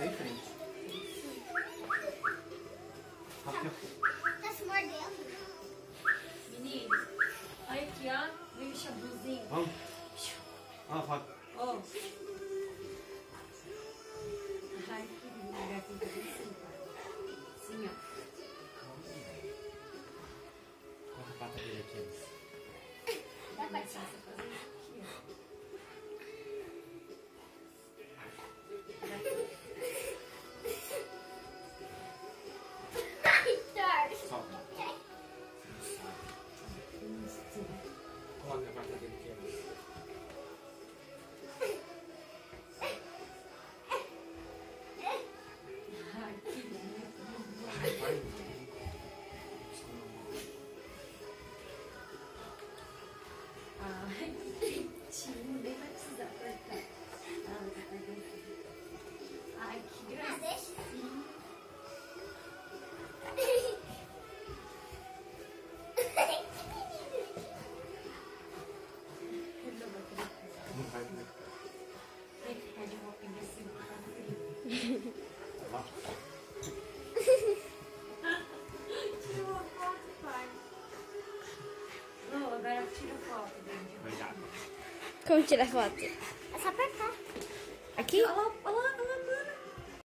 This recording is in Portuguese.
bem em frente. Tá se mordendo. Menino, olha aqui, ó. Vem o chabuzinho. Vamos. Ó, foto. Ó. Ai, que lindo. O gatinho tá bem simpático. Assim, ó. Coloca a pata dele aqui antes. Dá pra Começar a fazer isso aqui, ó. Solta. Coloca a pata dele aqui antes. Ai, que lindo. Vai. Ai, que bonitinho. Nem vai precisar apertar. Ah, tá apertando. Ai, que gracinha. Não vai, né? Tem que ficar de roupinha assim, tá frio. Ó. Tira uma foto, pai. Oh, agora tira foto, Benji. Obrigado. Como tirar foto? É só apertar. Aqui? Olha lá, olha lá.